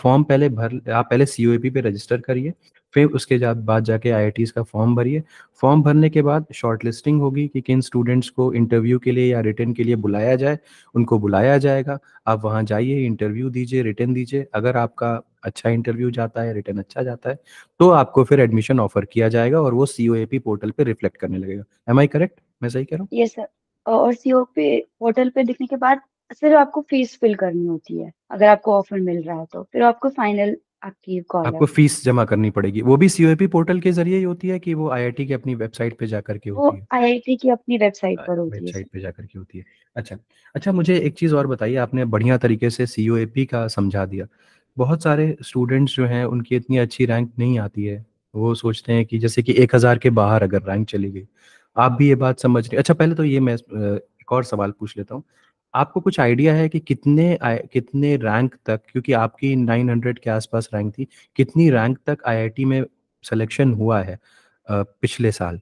Speaker 1: आप पहले सीओईपी पे रजिस्टर करिए, फिर उसके बाद जाके आईआईटीज का फॉर्म भरिए। फॉर्म भरने के बाद शॉर्ट लिस्टिंग होगी कि किन स्टूडेंट्स को इंटरव्यू के लिए या रिटर्न के लिए बुलाया जाए, उनको बुलाया जाएगा। आप वहाँ जाइए, इंटरव्यू दीजिए, रिटर्न दीजिए। अगर आपका अच्छा इंटरव्यू जाता है, रिटर्न अच्छा जाता है, तो आपको फिर एडमिशन ऑफर किया जाएगा और वो सीओएपी पोर्टल पे रिफ्लेक्ट करने लगेगा। Am I correct? मैं सही कह रहा हूँ?
Speaker 2: Yes sir. और सीओ पे पोर्टल पे दिखने के बाद सिर्फ आपको फीस फिल करनी होती है। अगर आपको ऑफर मिल रहा है तो फिर आपको फाइनल आपकी कॉल है।
Speaker 1: आपको फीस जमा करनी पड़ेगी, वो भी सीओएपी पोर्टल के जरिए ही होती है कि वो आईआईटी की अपनी वेबसाइट पे जा करके
Speaker 2: वो
Speaker 1: होती है?
Speaker 2: आईआईटी की अपनी वेबसाइट पर होती है सर।
Speaker 1: वेबसाइट पे जा करके होती है। अच्छा अच्छा, मुझे एक चीज़ और बताइए। आपने बढ़िया तरीके से सीओएपी का समझा दिया। बहुत सारे स्टूडेंट्स जो हैं उनकी इतनी अच्छी रैंक नहीं आती है। वो सोचते हैं कि जैसे कि 1,000 के बाहर अगर रैंक चली गई। आप भी ये बात समझ रहे? अच्छा, पहले तो ये मैं एक और सवाल पूछ लेता हूँ। आपको कुछ आइडिया है कि कितने रैंक तक, क्योंकि आपकी 900 के आसपास रैंक थी, कितनी रैंक तक आईआईटी में सिलेक्शन हुआ है पिछले साल?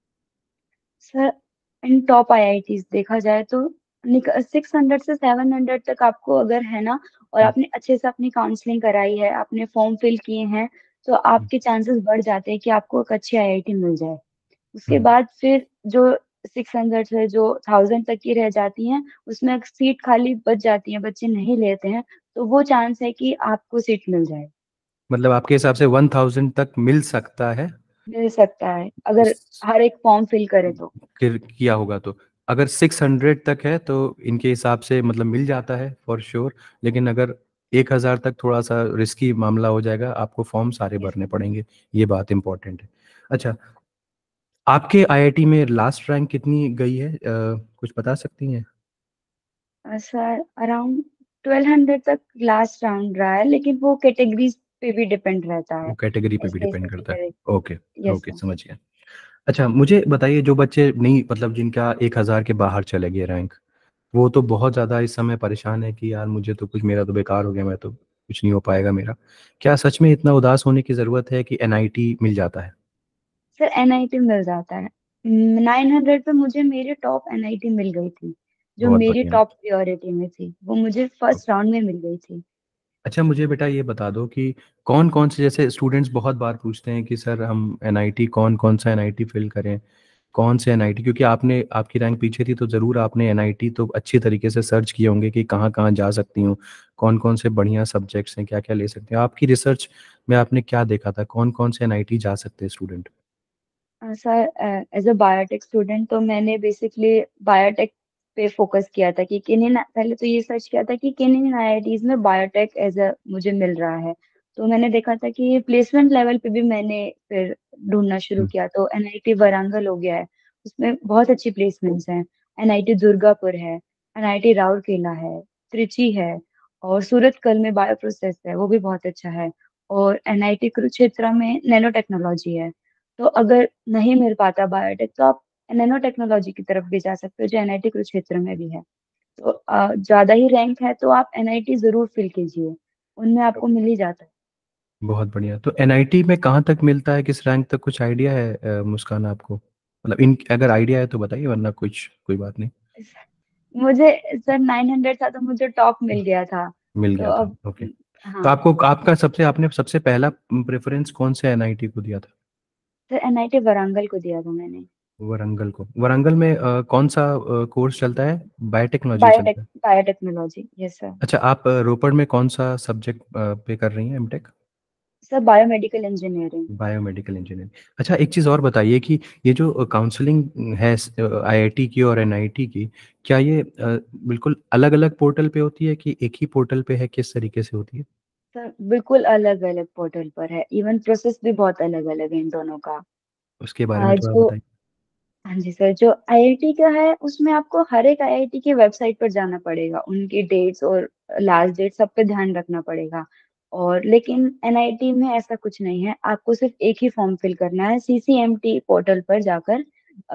Speaker 2: सर, इन टॉप आईआईटीज देखा जाए तो 600 से 700 तक आपको अगर है ना, और
Speaker 1: हम्म,
Speaker 2: आपने अच्छे से अपनी काउंसलिंग कराई है, आपने फॉर्म फिल किए हैं, तो
Speaker 1: हम्म,
Speaker 2: आपके चांसेस बढ़ जाते हैं कि आपको एक अच्छी आईआईटी मिल जाए। उसके
Speaker 1: हम्म।
Speaker 2: बाद फिर जो 600 से जो 1000 तक की रह जाती हैं, उसमें अगर सीट खाली बच जाती है, बच्चे नहीं लेते हैं, तो वो चांस है कि आपको सीट मिल जाए।
Speaker 1: मतलब आपके हिसाब से 1000 तक मिल सकता है?
Speaker 2: मिल सकता है अगर
Speaker 1: इस-
Speaker 2: हर एक फॉर्म फिल करे तो।
Speaker 1: किया होगा तो। अगर 600 तक है तो इनके हिसाब से मतलब मिल जाता है फॉर श्योर। लेकिन अगर 1,000 तक थोड़ा सा रिस्की मामला हो जाएगा, आपको फॉर्म सारे
Speaker 2: यस
Speaker 1: भरने पड़ेंगे। ये बात इंपॉर्टेंट है। अच्छा, आपके आईआईटी में लास्ट रैंक कितनी गई है, कुछ बता सकती हैं?
Speaker 2: सर, अराउंड 1200 तक लास्ट राउंड रहा है, लेकिन वो कैटेगरीज पे भी डिपेंड रहता
Speaker 1: वो
Speaker 2: है।
Speaker 1: कैटेगरी पे भी
Speaker 2: ऐसे
Speaker 1: डिपेंड
Speaker 2: ऐसे
Speaker 1: करता है।
Speaker 2: Category.
Speaker 1: Okay
Speaker 2: yes
Speaker 1: okay,
Speaker 2: sir.
Speaker 1: समझ गया। अच्छा, मुझे बताइए, जो बच्चे नहीं, मतलब जिनका 1,000 के बाहर चले गए रैंक, वो तो बहुत ज़्यादा इस समय परेशान है कि यार मुझे तो कुछ, मेरा तो बेकार हो गया, मैं तो कुछ नहीं हो पाएगा मेरा। क्या सच में इतना उदास होने की ज़रूरत है कि एनआईटी मिल जाता है?
Speaker 2: सर, एनआईटी मिल जाता है। 900 पे मुझे मेरी टॉप एनआईटी मिल गई थी, जो
Speaker 1: बहुत
Speaker 2: मेरी
Speaker 1: बढ़िया।
Speaker 2: टॉप प्रायोरिटी में थी, वो मुझे फर्स्ट राउंड में मिल गई थी।
Speaker 1: अच्छा, मुझे बेटा ये बता दो कि कौन कौन से, जैसे स्टूडेंट्स बहुत बार पूछते हैं कि सर हम एनआईटी, कौन कौन सा एनआईटी फिल करें, कौन से एनआईटी, क्योंकि आपने, आपकी रैंक पीछे थी तो ज़रूर आपने एनआईटी तो अच्छी तरीके से सर्च किए होंगे कि कहाँ कहाँ जा सकती हूँ, कौन कौन से बढ़िया सब्जेक्ट्स हैं, क्या क्या ले सकते हैं। आपकी रिसर्च में आपने क्या देखा था, कौन कौन से एनआईटी जा सकते हैं student?
Speaker 2: Sir, as a biotech student तो मैंने बेसिकली बायोटेक पे फोकस किया था कि पहले तो ये सर्च किया था कि किन इन आईआईटीज में बायोटेक एज अ मुझे मिल रहा है। तो मैंने देखा था कि प्लेसमेंट लेवल पे भी मैंने फिर ढूंढना शुरू किया, तो एनआईटी वारांगल हो गया है, उसमें बहुत अच्छी प्लेसमेंट्स हैं। एनआईटी दुर्गापुर है, एनआईटी राउरकेला है, त्रिची है, और सूरत कल में बायो प्रोसेस है, वो भी बहुत अच्छा है। और एनआईटी कुरुक्षेत्र में नैनो टेक्नोलॉजी है। तो अगर नहीं मिल पाता बायोटेक, तो आप नैनो टेक्नोलॉजी की तरफ भी जा सकते हो, जो एनआईटी कुरुक्षेत्र में भी है। तो ज्यादा ही रैंक है तो आप एनआईटी जरूर फिल कीजिए, उनमें आपको मिल ही जाता
Speaker 1: बहुत बढ़िया। तो एनआईटी में कहाँ तक मिलता है, किस रैंक तक, कुछ आइडिया है मुस्कान आपको? मतलब इन अगर आइडिया है तो बताइए, वरना कुछ कोई बात नहीं।
Speaker 2: है। मुझे सर 900 था तो मुझे टॉप मिल गया था।
Speaker 1: मिल
Speaker 2: तो
Speaker 1: गया था,
Speaker 2: अब
Speaker 1: ओके। तो
Speaker 2: हाँ
Speaker 1: आपको आपका सबसे आपने सबसे पहला प्रेफरेंस कौन से एनआईटी को दिया था?
Speaker 2: सर, एनआईटी वारांगल को दिया था मैंने।
Speaker 1: वरंगल को। वरंगल में कौन सा कोर्स चलता है? बायोटेक्नोलॉजी चलता है?
Speaker 2: Biotechnology, yes sir.
Speaker 1: अच्छा, आप रोपड़ में कौन सा सब्जेक्ट पे कर रही हैं MTech?
Speaker 2: Sir biomedical engineering.
Speaker 1: Biomedical engineering. अच्छा, एक चीज़ और बताइए कि ये जो काउंसलिंग है आईआईटी की और एनआईटी की, क्या ये बिल्कुल अलग अलग पोर्टल पे होती है कि एक ही पोर्टल पे है, किस तरीके से होती है?
Speaker 2: सर बिल्कुल अलग अलग पोर्टल पर है, इवन प्रोसेस भी बहुत अलग अलग है इन दोनों का।
Speaker 1: उसके बारे में थोड़ा
Speaker 2: जो
Speaker 1: बताइए।
Speaker 2: हाँ जी सर, जो आईआईटी का है उसमें आपको हर एक आईआईटी की वेबसाइट पर जाना पड़ेगा, उनकी डेट्स और लास्ट डेट सब पे ध्यान रखना पड़ेगा। और लेकिन एनआईटी में ऐसा कुछ नहीं है, आपको सिर्फ एक ही फॉर्म फिल करना है, सीसीएमटी पोर्टल पर जाकर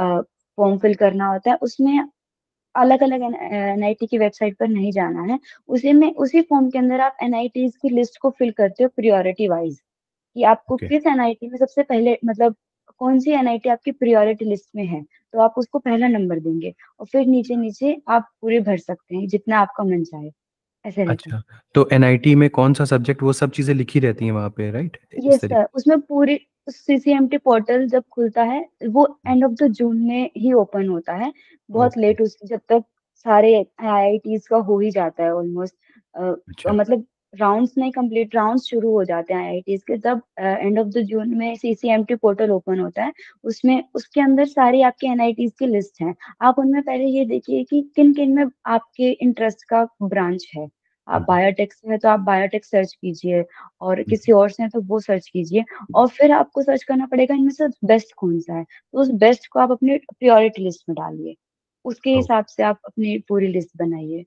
Speaker 2: फॉर्म फिल करना होता है। उसमें अलग अलग एनआईटी की वेबसाइट पर नहीं जाना है। उसी में उसी फॉर्म के अंदर आप एनआईटीज की लिस्ट को फिल करते हो प्रायोरिटी वाइज, कि आपको
Speaker 1: ओके।
Speaker 2: किस एनआईटी में सबसे पहले, मतलब कौन सी एनआईटी आपकी प्रायोरिटी लिस्ट में है, तो आप उसको पहला नंबर देंगे। और फिर नीचे नीचे आप पूरे भर सकते हैं जितना आपका मन चाहे, ऐसे रहता है।
Speaker 1: अच्छा, तो एनआईटी में कौन सा सब्जेक्ट, वो सब चीज़ें लिखी रहती हैं वहाँ पे, राइट?
Speaker 2: ये
Speaker 1: इस
Speaker 2: सर,
Speaker 1: तरीके।
Speaker 2: उसमें पूरी सीसीएमटी पोर्टल जब खुलता है, वो एंड ऑफ द जून में ही ओपन होता है। बहुत
Speaker 1: ओके।
Speaker 2: लेट, उस जब तक सारे आईआईटीज का हो ही जाता है ऑलमोस्ट,
Speaker 1: अच्छा।
Speaker 2: मतलब राउंड्स नहीं, कंप्लीट राउंड्स शुरू हो जाते हैं आईआईटीज के, तब एंड ऑफ द जून में सीसीएमटी पोर्टल ओपन होता है। उसमें उसके अंदर सारी आपके एनआईटीज की लिस्ट है। आप उनमें पहले ये देखिए कि किन किन में आपके इंटरेस्ट का ब्रांच है। आप
Speaker 1: हम्म,
Speaker 2: बायोटेक से है तो आप बायोटेक सर्च कीजिए, और
Speaker 1: हम्म,
Speaker 2: किसी और से है तो वो सर्च कीजिए। और फिर आपको सर्च करना पड़ेगा इनमें से बेस्ट कौन सा है, तो उस बेस्ट को आप अपनी प्रायोरिटी लिस्ट में डालिए। उसके
Speaker 1: ओ,
Speaker 2: हिसाब से आप अपनी पूरी लिस्ट बनाइए।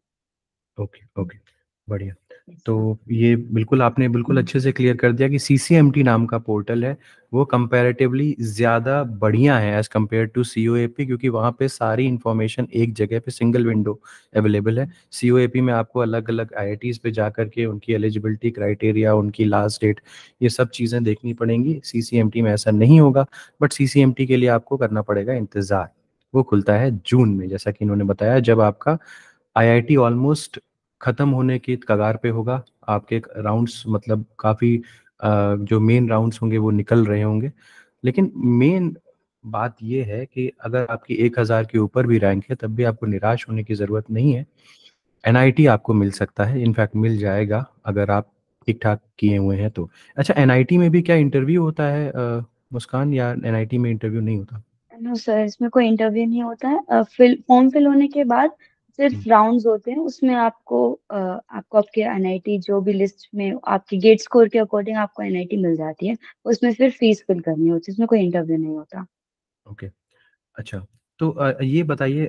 Speaker 1: ओके ओके, बढ़िया।
Speaker 2: Yes,
Speaker 1: तो
Speaker 2: sir.
Speaker 1: ये बिल्कुल आपने बिल्कुल अच्छे से क्लियर कर दिया कि सीसीएमटी नाम का पोर्टल है, वो कंपैरेटिवली ज़्यादा बढ़िया है एज़ कम्पेयर टू सीओएपी, क्योंकि वहाँ पे सारी इन्फॉर्मेशन एक जगह पे सिंगल विंडो अवेलेबल है। सीओएपी में आपको अलग अलग आईआईटीज़ पे जा करके उनकी एलिजिबिलिटी क्राइटेरिया, उनकी लास्ट डेट, ये सब चीज़ें देखनी पड़ेंगी। सीसीएमटी में ऐसा नहीं होगा। बट सीसीएमटी के लिए आपको करना पड़ेगा इंतज़ार। वो खुलता है जून में, जैसा कि इन्होंने बताया, जब आपका आईआईटी ऑलमोस्ट खत्म होने की कगार पे होगा। आपके राउंड्स मतलब काफ़ी जो मेन राउंड्स होंगे वो निकल रहे होंगे। लेकिन मेन बात ये है कि अगर आपकी 1000 के ऊपर भी रैंक है, तब भी आपको निराश होने की ज़रूरत नहीं है। एनआईटी आपको मिल सकता है, इनफैक्ट मिल जाएगा, अगर आप ठीक ठाक किए हुए हैं तो। अच्छा, एनआईटी में भी क्या इंटरव्यू होता है मुस्कान, या एनआईटी में इंटरव्यू नहीं होता?
Speaker 2: नो सर, इसमें कोई इंटरव्यू नहीं होता है। फिल फॉर्म फिल होने के बाद
Speaker 1: हम्म,
Speaker 2: सिर्फ राउंड्स होते हैं, उसमें आपको आपके एनआईटी जो भी लिस्ट में आपके गेट स्कोर के अकॉर्डिंग आपको एनआईटी मिल जाती है। उसमें सिर्फ फीस फिल करनी होती है, उसमें कोई इंटरव्यू नहीं होता।
Speaker 1: ओके। अच्छा, तो ये बताइए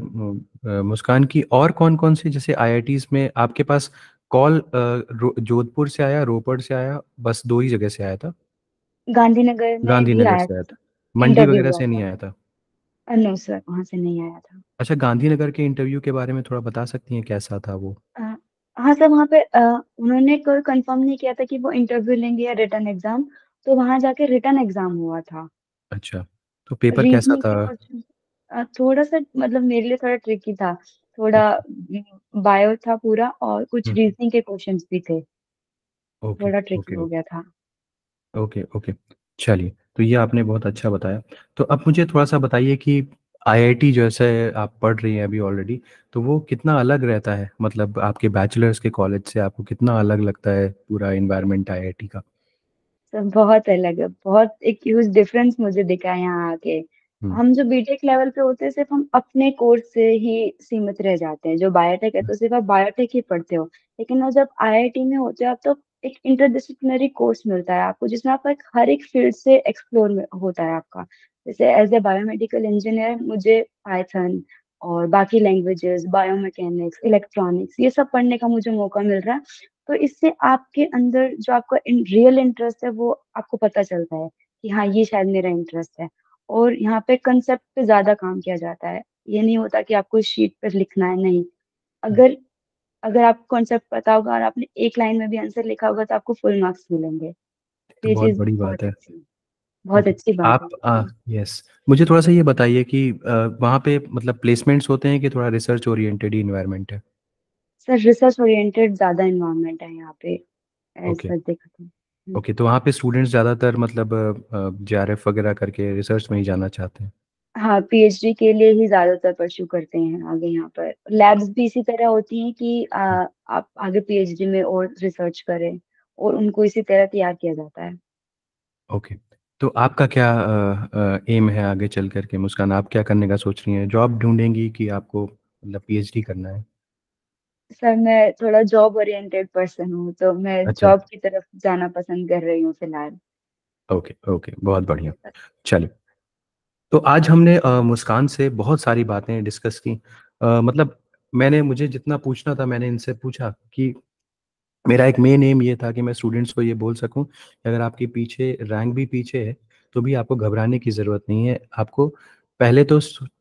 Speaker 1: मुस्कान की, और कौन कौन से जैसे आईआईटीज में आपके पास कॉल जोधपुर से आया, रोपड़ से आया, बस दो ही जगह से आया था?
Speaker 2: गांधीनगर में भी
Speaker 1: गांधीनगर
Speaker 2: आया
Speaker 1: से
Speaker 2: था
Speaker 1: आया
Speaker 2: सर,
Speaker 1: था? मंडी
Speaker 2: इंटरव्यू
Speaker 1: वगैरह
Speaker 2: हुआ
Speaker 1: से नहीं
Speaker 2: था।
Speaker 1: आया था?
Speaker 2: नो सर, वहां से नहीं आया था।
Speaker 1: अच्छा, गांधीनगर के इंटरव्यू के बारे में थोड़ा बता सकती हैं, कैसा था वो?
Speaker 2: अ, हाँ सर, वहाँ पे उन्होंने कोई कंफर्म नहीं किया था कि वो इंटरव्यू लेंगे या रिटर्न एग्जाम। तो वहां जाके रिटर्न एग्जाम हुआ था।
Speaker 1: अच्छा, तो पेपर कैसा
Speaker 2: रीजनिंग
Speaker 1: था?
Speaker 2: के क्वेश्चन थोड़ा सा, मतलब मेरे लिए थोड़ा ट्रिकी था। थोड़ा
Speaker 1: अच्छा।
Speaker 2: बायो था पूरा, और कुछ
Speaker 1: हम्म।
Speaker 2: रीजनिंग के क्वेश्चंस भी थे।
Speaker 1: ओके
Speaker 2: थोड़ा ट्रिकी
Speaker 1: ओके
Speaker 2: हो गया था।
Speaker 1: Okay okay. चलिए, तो ये आपने बहुत अच्छा बताया। तो अब मुझे थोड़ा सा बताइए कि आईआईटी जैसे आप पढ़ रही हैं अभी ऑलरेडी, तो वो कितना अलग रहता है, मतलब आपके बैचलर्स के कॉलेज से आपको कितना अलग लगता है पूरा इन्वायरमेंट आईआईटी का?
Speaker 2: सब बहुत अलग है, बहुत एक ह्यूज डिफरेंस मुझे दिखा है यहाँ आके।
Speaker 1: हम्म।
Speaker 2: हम जो बीटेक लेवल पे होते हैं, सिर्फ हम अपने कोर्स से ही सीमित रह जाते हैं। जो बायोटेक है तो सिर्फ आप बायोटेक ही पढ़ते हो। लेकिन वो जब आईआईटी में होते हो आप, तो एक इंटरडिसिप्लिनरी कोर्स मिलता है आपको, जिसमें आपका एक हर एक फील्ड से एक्सप्लोर होता है आपका। जैसे एज ए बायोमेडिकल इंजीनियर मुझे पाइथन, और बाकी लैंग्वेजेस, बायोमैकेनिक्स, इलेक्ट्रॉनिक्स, ये सब पढ़ने का मुझे मौका मिल रहा है। तो इससे आपके अंदर जो आपका रियल इंटरेस्ट है वो आपको पता चलता है कि हाँ ये शायद मेरा इंटरेस्ट है। और यहाँ पे कंसेप्ट पे ज्यादा काम किया जाता है। ये नहीं होता कि आपको शीट पर लिखना है, नहीं। अगर अगर आपको कॉन्सेप्ट पता होगा और आपने एक लाइन में भी आंसर लिखा होगा तो आपको फुल मार्क्स मिलेंगे। तो
Speaker 1: तो
Speaker 2: ये
Speaker 1: बहुत
Speaker 2: चीज
Speaker 1: बड़ी बात है।
Speaker 2: बहुत
Speaker 1: ओके।
Speaker 2: अच्छी बात
Speaker 1: आप
Speaker 2: है इसकी।
Speaker 1: यस, मुझे थोड़ा सा ये बताइए कि वहाँ पे मतलब प्लेसमेंट्स होते हैं कि थोड़ा रिसर्च ओरिएंटेड ही इन्वायरमेंट है?
Speaker 2: सर रिसर्च ओरिएंटेड ज्यादा इन्वायरमेंट है यहाँ पे,
Speaker 1: ओके।
Speaker 2: ऐसा देखा तो।
Speaker 1: ओके, तो वहाँ पे स्टूडेंट्स ज़्यादातर मतलब जेआरएफ वगैरह करके रिसर्च में ही जाना चाहते हैं?
Speaker 2: हाँ, पीएचडी के लिए ही ज्यादातर परस्यू करते हैं आगे। यहाँ पर लैब्स भी इसी तरह होती हैं कि आप आगे पीएचडी में और रिसर्च करें, और उनको इसी तरह तैयार किया जाता है।
Speaker 1: ओके। तो आपका क्या एम है आगे चल करके मुस्कान? आप क्या करने का सोच रही हैं? जॉब ढूंढेंगी कि आपको मतलब पीएचडी करना है?
Speaker 2: सर मैं थोड़ा जॉब ओरिएंटेड पर्सन हूँ, तो मैं
Speaker 1: अच्छा।
Speaker 2: जॉब की तरफ जाना पसंद कर रही हूँ फिलहाल।
Speaker 1: ओके ओके, बहुत बढ़िया। चलिए, तो आज हमने मुस्कान से बहुत सारी बातें डिस्कस की। मतलब मुझे जितना पूछना था मैंने इनसे पूछा कि मेरा एक मेन एम ये था कि मैं स्टूडेंट्स को ये बोल सकूं कि अगर आपके पीछे रैंक भी पीछे है तो भी आपको घबराने की ज़रूरत नहीं है। आपको पहले तो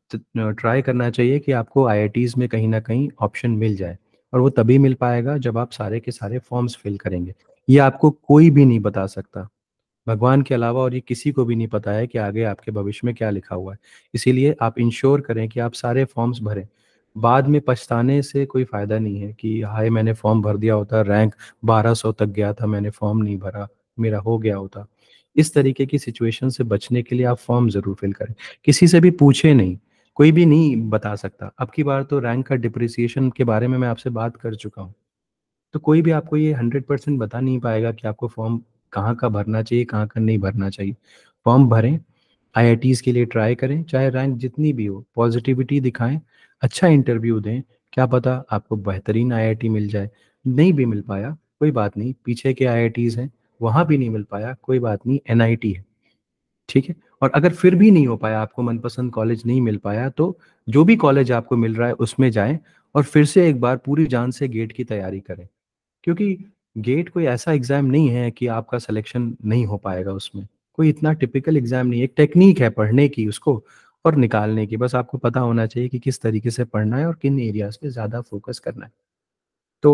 Speaker 1: ट्राई करना चाहिए कि आपको आईआईटीज़ में कहीं ना कहीं ऑप्शन मिल जाए, और वो तभी मिल पाएगा जब आप सारे के सारे फॉर्म्स फिल करेंगे। ये आपको कोई भी नहीं बता सकता, भगवान के अलावा, और ये किसी को भी नहीं पता है कि आगे आपके भविष्य में क्या लिखा हुआ है। इसीलिए आप इंश्योर करें कि आप सारे फॉर्म्स भरें। बाद में पछताने से कोई फ़ायदा नहीं है कि हाय मैंने फॉर्म भर दिया होता, रैंक 1200 तक गया था, मैंने फॉर्म नहीं भरा, मेरा हो गया होता। इस तरीके की सिचुएशन से बचने के लिए आप फॉर्म ज़रूर फिल करें। किसी से भी पूछे नहीं, कोई भी नहीं बता सकता। अब की बार तो रैंक का डिप्रिसिएशन के बारे में मैं आपसे बात कर चुका हूँ। तो कोई भी आपको ये 100% बता नहीं पाएगा कि आपको फॉर्म कहाँ का भरना चाहिए, कहाँ का नहीं भरना चाहिए। फॉर्म भरें, आईआईटीज़ के लिए ट्राई करें, चाहे रैंक जितनी भी हो, पॉजिटिविटी दिखाएं, अच्छा इंटरव्यू दें। क्या पता आपको बेहतरीन आईआईटी मिल जाए। नहीं भी मिल पाया कोई बात नहीं, पीछे के आईआईटीज़ हैं, वहाँ भी नहीं मिल पाया कोई बात नहीं, एनआईटी है, ठीक है। और अगर फिर भी नहीं हो पाया, आपको मनपसंद कॉलेज नहीं मिल पाया, तो जो भी कॉलेज आपको मिल रहा है उसमें जाएं और फिर से एक बार पूरी जान से गेट की तैयारी करें। क्योंकि गेट कोई ऐसा एग्जाम नहीं है कि आपका सिलेक्शन नहीं हो पाएगा उसमें। कोई इतना टिपिकल एग्जाम नहीं है, एक टेक्निक है पढ़ने की उसको और निकालने की। बस आपको पता होना चाहिए कि किस तरीके से पढ़ना है और किन एरियाज पे ज़्यादा फोकस करना है। तो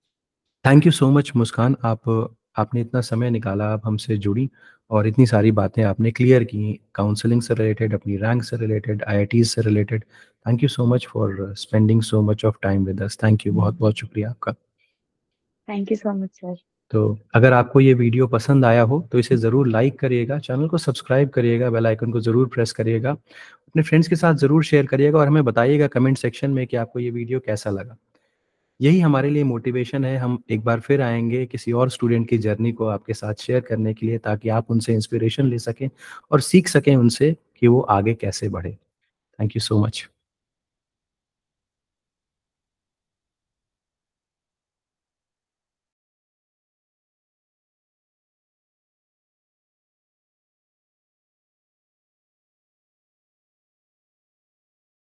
Speaker 1: thank you so much Muskan, आपने इतना समय निकाला, आप हमसे जुड़ी और इतनी सारी बातें आपने क्लियर की, काउंसलिंग से रिलेटेड, अपनी रैंक से रिलेटेड, आईआईटीज से related. Thank you so much for spending so much of time with us. Thank you, बहुत बहुत शुक्रिया आपका।
Speaker 2: Thank you so much sir.
Speaker 1: तो अगर आपको ये वीडियो पसंद आया हो तो इसे ज़रूर लाइक करिएगा, चैनल को सब्सक्राइब करिएगा, बेल आइकन को ज़रूर प्रेस करिएगा, अपने फ्रेंड्स के साथ ज़रूर शेयर करिएगा और हमें बताइएगा कमेंट सेक्शन में कि आपको ये वीडियो कैसा लगा। यही हमारे लिए मोटिवेशन है। हम एक बार फिर आएंगे किसी और स्टूडेंट की जर्नी को आपके साथ शेयर करने के लिए, ताकि आप उनसे इंस्पिरेशन ले सकें और सीख सकें उनसे कि वो आगे कैसे बढ़े। Thank you so much.